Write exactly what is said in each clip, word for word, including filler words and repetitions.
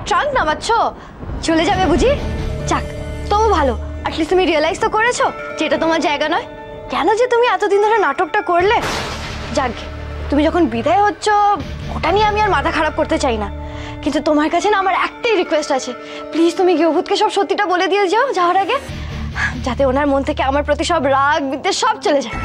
Trunk নামাচ্ছ? চলে যাবে বুঝি? যাক, তবু ভালো, অ্যাটলিস্ট তুমি রিয়েলাইজ তো করেছো যে এটা তোমার জায়গা নয়। কেন যে তুমি এতদিন ধরে নাটকটা করলে? যাক, তুমি যখন বিদায় হচ্ছ ওটা নিয়ে আমি আর মাথা খারাপ করতে চাই না, কিন্তু তোমার কাছে না আমার একটাই রিকোয়েস্ট আছে, প্লিজ তুমি গিয়েভূতকে সব সত্যিটা বলে দিয়ে যাও যাওয়ার আগে, যাতে ওনার মন থেকে আমার প্রতি সব রাগ বিদ্বেষ সব চলে যায়।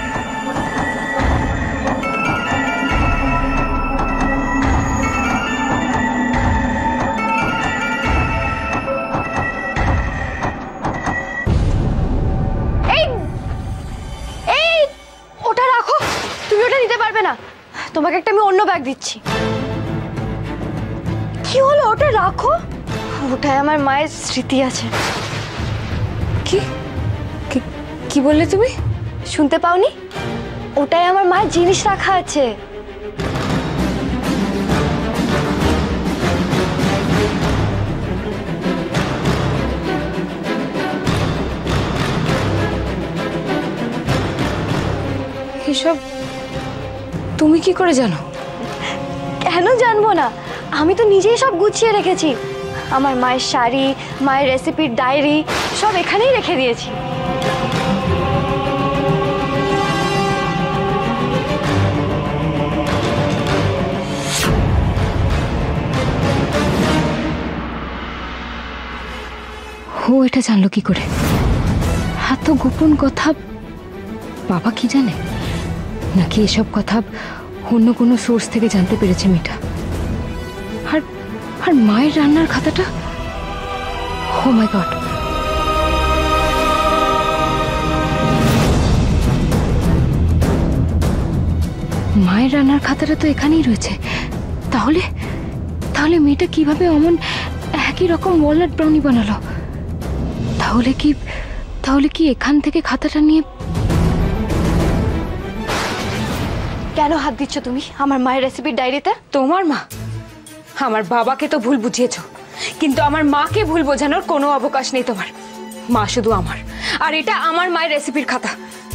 তোমাকে একটা আমি অন্য ব্যাগ দিচ্ছি। কি হলো? ওটা রাখো, ওটায় আমার মায়ের স্মৃতি আছে। কি কি বললে তুমি? শুনতে পাওনি? ওটায় আমার মায়ের জিনিস রাখা আছে। এসব তুমি কি করে জানো? কেন জানবো না, আমি তো নিজেই সব গুছিয়ে রেখেছি। আমার মায়ের শাড়ি, মায়ের রেসিপির ডায়েরি সব এখানেই রেখে দিয়েছি। ও এটা জানলো কি করে? এত গোপন কথা বাবা কি জানে? নাকি এসব কথা অন্য কোনো সোর্স থেকে জানতে পেরেছে মেয়েটা? আর আর মায়ের রান্নার খাতাটা, ও মাই গড, মায়ের রান্নার খাতাটা তো এখানেই রয়েছে। তাহলে তাহলে মেয়েটা কিভাবে অমন একই রকম ওয়ালনাট ব্রাউনি বানালো? তাহলে কি তাহলে কি এখান থেকে খাতাটা নিয়ে? কেন হাত দিচ্ছ তুমি আমার মায়ের রেসিপির ডায়েরিতে? তোমার মা? আমার বাবাকে তো ভুল বুঝিয়েছো, কিন্তু আমার মাকে ভুল বোঝানোর কোনো অবকাশ নেই তোমার। মা শুধু আমার, আর এটা আমার মায়ের রেসিপির খাতা।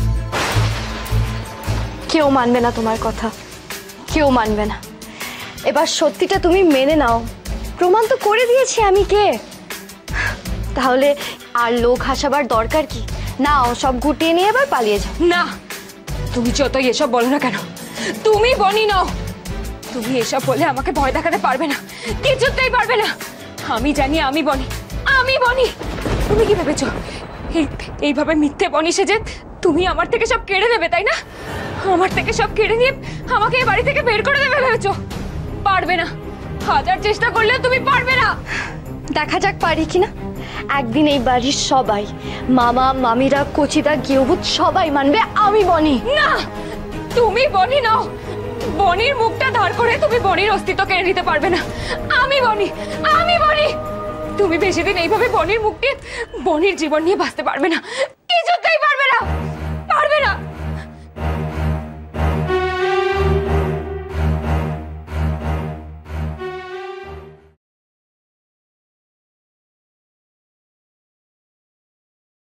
কেউ মানবে না তোমার কথা, কেউ মানবে না। এবার সত্যিটা তুমি মেনে নাও, প্রমাণ তো করে দিয়েছি আমি কে। তাহলে আর লোক হাসাবার দরকার কি? নাও সব গুটিয়ে নিয়ে এবার পালিয়ে যাও। না, তুমি যতই এসব বলো না কেন, তুমি বনি নও। তুমি এসব বলে আমাকে ভয় দেখাতে পারবে না, কিছুতেই পারবে না। আমি জানি আমি বনি, আমি বনি। তুমি কি ভেবেছো এইভাবে মিথ্যে বনি সেজে তুমি আমার থেকে সব কেড়ে নেবে, তাই না? আমার থেকে সব কেড়ে নিয়ে আমাকে এই বাড়ি থেকে বের করে দেবে ভেবেছো? পারবে না, হাজার চেষ্টা করলেও তুমি পারবে না। দেখা যাক পারি কিনা। একদিন এই বাড়ির সবাই, মামা মামিরা কচিদা গিয়েভূত সবাই মানবে আমি বনি। না, তুমি বনি নাও। বনির মুখটা ধার করে তুমি বনির অস্তিত্ব কেড়ে নিতে পারবে না। আমি বনি, আমি বনি। তুমি বেশি দিন এইভাবে বনির মুখকে, বনির জীবন নিয়ে বাঁচতে পারবে না।